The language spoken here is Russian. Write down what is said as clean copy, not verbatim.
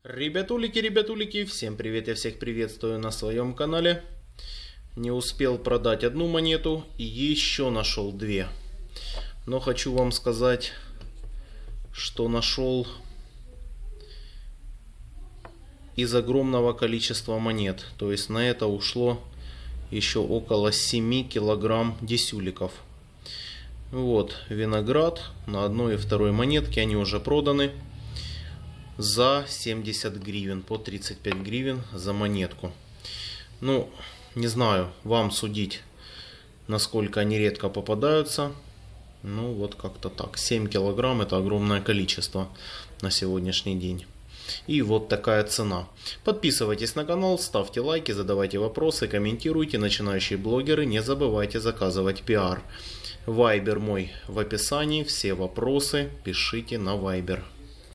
Ребятулики, всем привет, я всех приветствую на своем канале. Не успел продать одну монету и еще нашел две. Но хочу вам сказать, что нашел из огромного количества монет. То есть на это ушло еще около 7 килограмм десюликов. Вот виноград на одной и второй монетке, они уже проданы. За 70 гривен, по 35 гривен за монетку. Ну, не знаю, вам судить, насколько они редко попадаются. Ну, вот как-то так. 7 килограмм это огромное количество на сегодняшний день. И вот такая цена. Подписывайтесь на канал, ставьте лайки, задавайте вопросы, комментируйте. Начинающие блогеры, не забывайте заказывать пиар. Вайбер мой в описании. Все вопросы пишите на Вайбер.